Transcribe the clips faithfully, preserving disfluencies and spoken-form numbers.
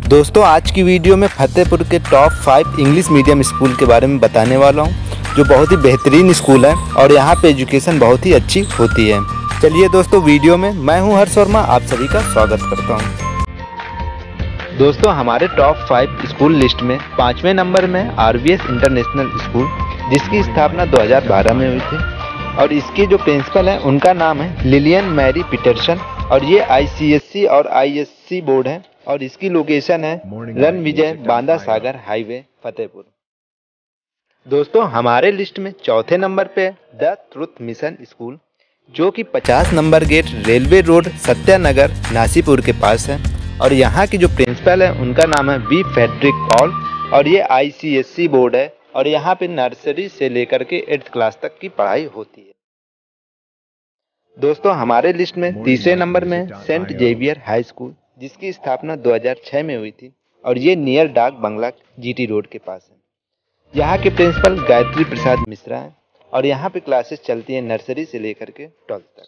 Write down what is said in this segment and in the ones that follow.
दोस्तों आज की वीडियो में फतेहपुर के top five English medium school के बारे में बताने वाला हूं, जो बहुत ही बेहतरीन स्कूल है और यहां पे एजुकेशन बहुत ही अच्छी होती है। चलिए दोस्तों वीडियो में मैं हूं हर्ष वर्मा, आप सभी का स्वागत करता हूं। दोस्तों हमारे टॉप फाइव स्कूल लिस्ट में पाँचवें नंबर में आरवीएस इंटरनेशनल स्कूल, जिसकी स्थापना दो हज़ार बारह में हुई थी और इसके जो प्रिंसिपल हैं उनका नाम है लिलियन मैरी पीटरसन और ये आईसीएससी और आईएससी बोर्ड है और इसकी लोकेशन है रन विजय बांदा सागर हाईवे फतेहपुर। दोस्तों हमारे लिस्ट में चौथे नंबर पे द ट्रुथ मिशन स्कूल, जो कि पचास number gate railway road Satyanagar Nasipur के पास है और यहाँ की जो प्रिंसिपल है उनका नाम है बी फेड्रिक पॉल और ये आईसीएससी बोर्ड है और यहाँ पे नर्सरी से लेकर के एट्थ क्लास तक की पढ़ाई होती है। दोस्तों हमारे लिस्ट में तीसरे नंबर में सेंट जेवियर हाई स्कूल, जिसकी स्थापना दो हज़ार छह में हुई थी और ये नियर डाक बंगला जीटी रोड के पास है। यहाँ के प्रिंसिपल गायत्री प्रसाद मिश्रा हैं और यहाँ पे क्लासेस चलती हैं नर्सरी से लेकर के ट्वेल्थ तक।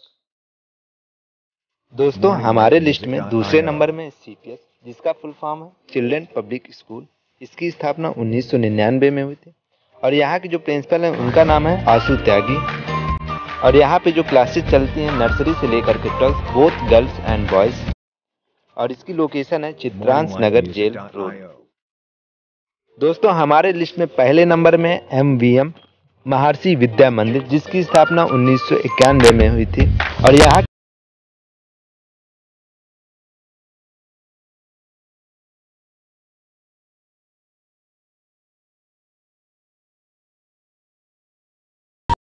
दोस्तों हमारे लिस्ट में दूसरे नंबर में सीपीएस, जिसका फुल फॉर्म है चिल्ड्रन पब्लिक स्कूल, इसकी स्थापना उन्नीस सौ निन्यानवे में हुई थी और यहाँ के जो प्रिंसिपल हैं उनका नाम है आशु त्यागी और यहाँ पे जो क्लासेस चलती हैं नर्सरी से लेकर के twelfth both girls and boys और इसकी लोकेशन है चित्रांश नगर जेल रोड। दोस्तों हमारे लिस्ट में पहले नंबर में एमवीएम महर्षि विद्या मंदिर, जिसकी स्थापना उन्नीस सौ इक्यानवे में हुई थी और यहाँ